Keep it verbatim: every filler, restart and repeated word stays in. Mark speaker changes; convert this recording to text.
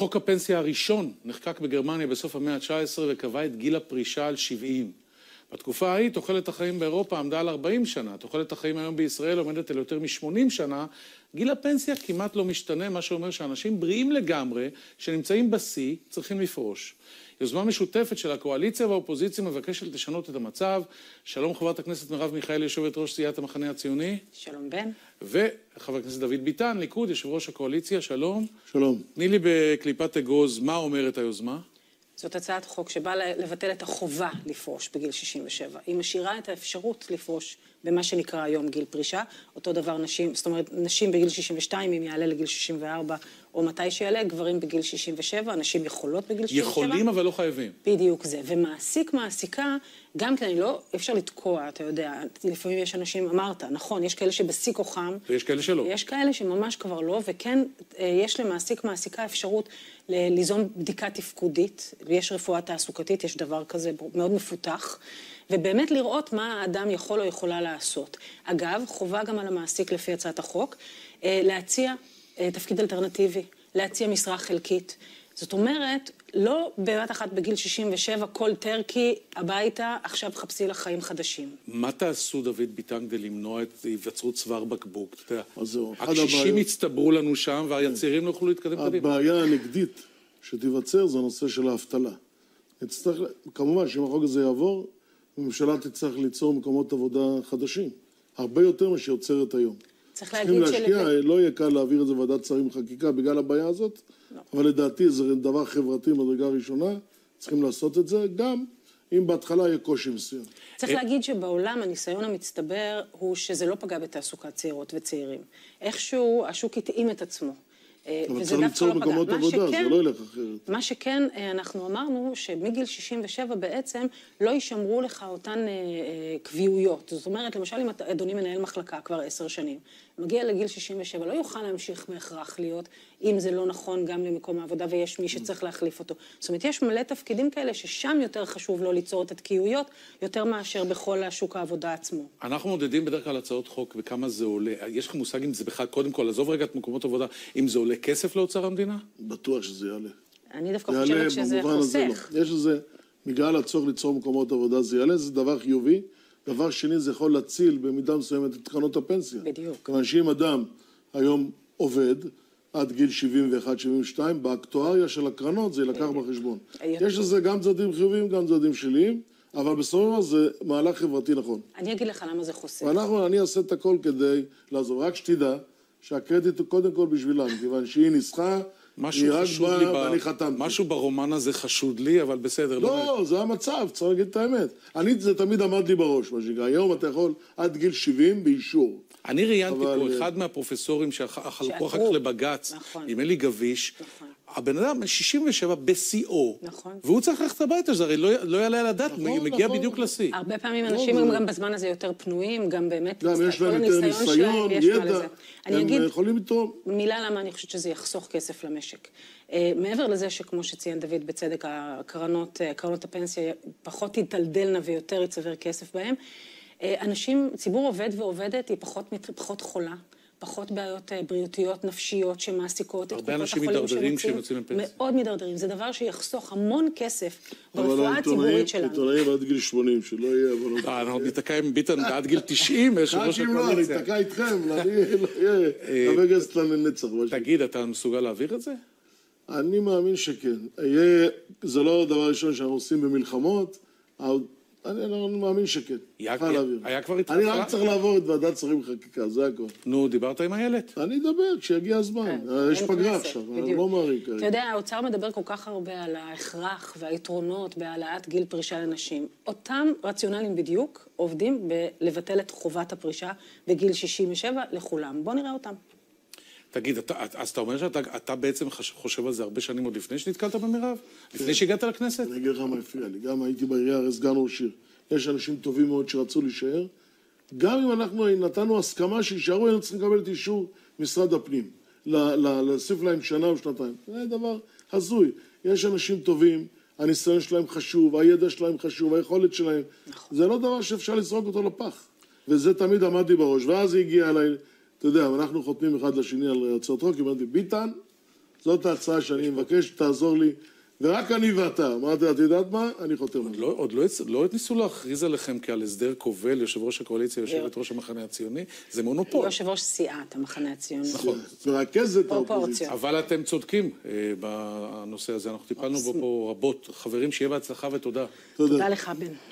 Speaker 1: חוק הפנסיה הראשון נחקק בגרמניה בסוף המאה ה-תשע עשרה וקבע את גיל הפרישה על שבעים. בתקופה ההיא תוחלת החיים באירופה עמדה על ארבעים שנה, תוחלת החיים היום בישראל עומדת על יותר מ-שמונים שנה, גיל הפנסיה כמעט לא משתנה, מה שאומר שאנשים בריאים לגמרי, שנמצאים בשיא, צריכים לפרוש. יוזמה משותפת של הקואליציה והאופוזיציה מבקשת לשנות את המצב. שלום חברת הכנסת מרב מיכאלי, יושבת ראש סיעת המחנה הציוני.
Speaker 2: שלום בן.
Speaker 1: וחבר הכנסת דוד ביטן, ליכוד, יושב ראש הקואליציה, שלום.
Speaker 3: שלום.
Speaker 1: תני לי בקליפת אגוז, מה אומרת היוזמה?
Speaker 2: זאת הצעת חוק שבאה לבטל את החובה לפרוש בגיל שישים ושבע. היא משאירה את האפשרות לפרוש במה שנקרא היום גיל פרישה. אותו דבר נשים, זאת אומרת, נשים בגיל שישים ושתיים, אם יעלה לגיל שישים וארבע, או מתי שיעלה, גברים בגיל שישים ושבע, נשים יכולות בגיל שישים ושבע.
Speaker 1: יכולים אבל לא חייבים.
Speaker 2: בדיוק זה. ומעסיק מעסיקה, גם כן, לא, אפשר לתקוע, אתה יודע, לפעמים יש אנשים, אמרת, נכון, יש כאלה שבשיא כוחם.
Speaker 1: ויש כאלה שלא.
Speaker 2: יש כאלה שממש כבר לא, וכן, יש למעסיק מעסיקה אפשרות ליזום בדיקה תפקודית, ויש רפואה תעסוקתית, יש דבר כזה מאוד מפותח, ובאמת לראות מה האדם יכול או יכולה לעשות. אגב, חובה גם על המעסיק לפי הצעת החוק, להציע תפקיד אלטרנטיבי, להציע משרה חלקית. זאת אומרת, לא בבת אחת בגיל שישים ושבע, כל טרקי הביתה, עכשיו חפשי לך חיים חדשים.
Speaker 1: מה תעשו, דוד ביטן, כדי למנוע את היווצרות צוואר בקבוק?
Speaker 3: הקשישים
Speaker 1: הבעיה... הצטברו לנו שם, והצעירים לא יוכלו להתקדם קדימה.
Speaker 3: הבעיה הנגדית שתיווצר זה הנושא של האבטלה. נצטרך, כמובן, שאם החוק הזה יעבור, הממשלה תצטרך ליצור מקומות עבודה חדשים. הרבה יותר מה שיוצרת היום.
Speaker 2: צריך להגיד
Speaker 3: של... להשקיע, לא יהיה קל להעביר את זה ועדת שרים לחקיקה בגלל הבעיה הזאת, לא. אבל לדעתי זה דבר חברתי מדרגה ראשונה, צריכים לעשות את זה, גם אם בהתחלה יהיה קושי מסוים.
Speaker 2: צריך להגיד שבעולם הניסיון המצטבר הוא שזה לא פגע בתעסוקת צעירות וצעירים. איכשהו השוק התאים את עצמו.
Speaker 3: אבל צריך ליצור מקומות עבודה, זה לא ילך אחרת.
Speaker 2: מה שכן, אנחנו אמרנו שמגיל שישים ושבע בעצם לא יישמרו לך אותן קביעויות. זאת אומרת, למשל, אם אדוני מנהל מחלקה כבר עשר שנים, מגיע לגיל שישים ושבע, לא יוכל להמשיך מהכרח להיות, אם זה לא נכון גם למקום העבודה ויש מי שצריך להחליף אותו. זאת אומרת, יש מלא תפקידים כאלה ששם יותר חשוב לא ליצור את התקיעויות, יותר מאשר בכל השוק העבודה עצמו.
Speaker 1: אנחנו מודדים בדרך כלל הצעות חוק וכמה זה עולה. יש לך מושג אם זה בכלל, קודם כל, עזוב רגע את מקומות עבודה, אם זה עולה כסף לאוצר המדינה?
Speaker 3: בטוח שזה יעלה.
Speaker 2: אני דווקא חושבת שזה חוסך.
Speaker 3: יש איזה, בגלל הצורך ליצור מקומות עבודה, זה יעלה, זה דבר חיובי. דבר שני, זה יכול להציל במידה מסוימת את קרנות הפנסיה.
Speaker 2: בדיוק.
Speaker 3: כיוון שאם אדם היום עובד, עד גיל שבעים ואחת שבעים ושתיים, באקטואריה של הקרנות זה ילקח בחשבון. יש לזה גם צדדים חיוביים, גם צדדים שליליים, אבל בסופו של דבר זה מהלך חברתי נכון.
Speaker 2: אני אגיד לך למה זה חוסך.
Speaker 3: ואנחנו, אני אעשה את הכל כדי לעזור. רק שתדע שהקרדיט הוא קודם כל בשבילם, כיוון שהיא ניסחה, היא רק באה ואני חתמתי.
Speaker 1: משהו ברומן הזה חשוד לי, אבל בסדר.
Speaker 3: לא, זה המצב, צריך להגיד את האמת. אני, זה תמיד עמד לי בראש, מה שיקרה. היום אתה יכול עד גיל שבעים באישור.
Speaker 1: אני ראיינתי פה אחד מהפרופסורים שחלקו אחר כך לבגץ, עם אלי גביש, הבן אדם שישים ושבע בשיאו, והוא צריך ללכת הביתה, זה הרי לא יעלה על הדעת, הוא מגיע בדיוק לשיא.
Speaker 2: הרבה פעמים אנשים גם בזמן הזה יותר פנויים, גם באמת,
Speaker 3: גם יש להם יותר ניסיון, ידע, הם יכולים לתרום.
Speaker 2: מילה למה אני חושבת שזה יחסוך כסף למשק. מעבר לזה שכמו שציין דוד בצדק, הקרנות הפנסיה פחות יתלדלנה ויותר יצבר כסף בהם, אנשים, ציבור עובד ועובדת היא פחות, פחות חולה, פחות בעיות בריאותיות, נפשיות שמעסיקות את קופות החולים
Speaker 1: הרבה אנשים מדרדרים כשהם יוצאים מפנסיה.
Speaker 2: מאוד מדרדרים. זה דבר שיחסוך המון כסף ברפואה הציבורית שלנו.
Speaker 3: אבל עיתונאים עד גיל שמונים, שלא יהיה...
Speaker 1: אנחנו נתקע עם ביטן עד גיל תשעים, יש ראש הקואליציה.
Speaker 3: לא, נתקע איתכם, לא יהיה חבר כנסת לנצח.
Speaker 1: תגיד, אתה מסוגל להעביר את זה?
Speaker 3: אני מאמין שכן. זה לא דבר ראשון שאנחנו עושים במלחמות, אני מאמין שכן.
Speaker 1: היה כבר איתך?
Speaker 3: אני רק צריך לעבור את ועדת שרים לחקיקה, זה הכל.
Speaker 1: נו, דיברת עם איילת?
Speaker 3: אני אדבר כשיגיע הזמן. יש פגרה עכשיו, אני לא מעריך כרגע.
Speaker 2: אתה יודע, האוצר מדבר כל כך הרבה על ההכרח והיתרונות בהעלאת גיל פרישה לנשים. אותם רציונלים בדיוק עובדים בלבטל את חובת הפרישה בגיל שישים ושבע לכולם. בוא נראה אותם.
Speaker 1: תגיד, אז אתה אומר שאתה בעצם חושב על זה הרבה שנים עוד לפני שנתקלת במירב? לפני שהגעת לכנסת?
Speaker 3: אני אגיד לך מה הפריע לי. גם הייתי בעירייה, הרי סגן ראש עיר. יש אנשים טובים מאוד שרצו להישאר. גם אם אנחנו נתנו הסכמה שישארו, היינו צריכים לקבל את אישור משרד הפנים. להוסיף להם שנה או שנתיים. זה דבר הזוי. יש אנשים טובים, הניסיון שלהם חשוב, הידע שלהם חשוב, היכולת שלהם. זה לא דבר שאפשר לזרוק אותו לפח. וזה תמיד עמד לי בראש. ואז היא הגיעה אליי, אתה יודע, אנחנו חותמים אחד לשני על הצעות חוק, אמרתי, ביטן, זאת ההצעה שאני מבקש, תעזור לי, ורק אני ואתה. אמרתי, את יודעת מה? אני חותם על זה.
Speaker 1: לא, עוד לא, לא ניסו להכריז עליכם כעל הסדר כובל, יושב ראש הקואליציה, יושבת ראש המחנה הציוני, זה מונופול.
Speaker 2: יושב ראש סיעת המחנה הציוני.
Speaker 1: נכון.
Speaker 3: מרכזת האופוזיציה.
Speaker 1: אבל אתם צודקים אה, בנושא הזה, אנחנו טיפלנו בו פה רבות. חברים, שיהיה בהצלחה ותודה.
Speaker 2: תודה לך, בן.